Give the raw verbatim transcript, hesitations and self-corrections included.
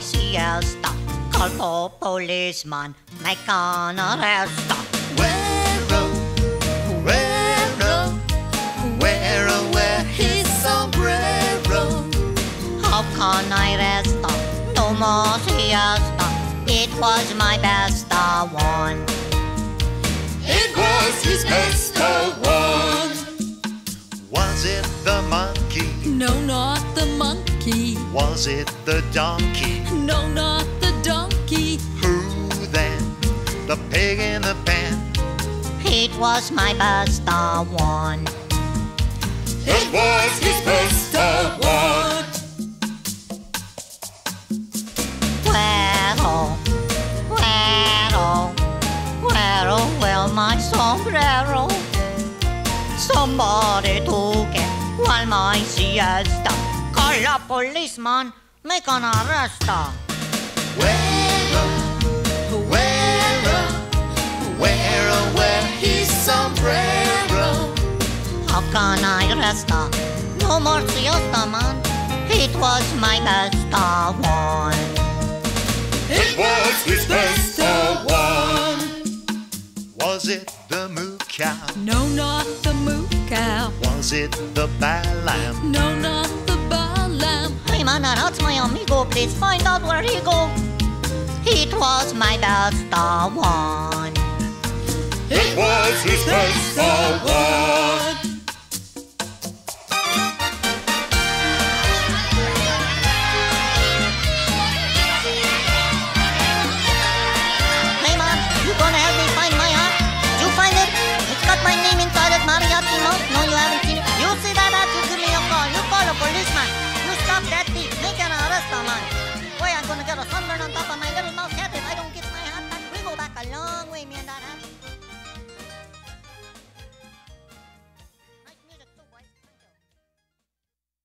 siesta. Call for policeman, make an arrest. Güero, güero, güero, wear his sombrero. How can I rest? No more siesta. It was my best one. It was his best one. Was it the monkey? No, not the monkey. Was it the donkey? No, not the donkey. Who then? The pig in the pen? It was my best one. It was his best one. Güero, güero, güero, wear my sombrero. Somebody took it while my siesta. Call a policeman, make an arrest. Güero, güero, güero, wear his sombrero. How can I rest? No more siesta, man. It was my best one. It was his best one. Was it the moo cow? No, not the moo cow. Was it the baa lamb? No, not the baa lamb. Hey man, that's my amigo. Please find out where he go. It was my best one. It was his best one. Hey man, you gonna help me find my hat? Did you find it? It's got my name inside it, mariachi mouth. No, you haven't seen it. You see that hat? You give me a call. You call a policeman. You stop that thief. Make an arrest, man. Boy, I'm gonna get a sunburn on top of my little mouse head if I don't get my hat back. We go back a long way, me and that hat.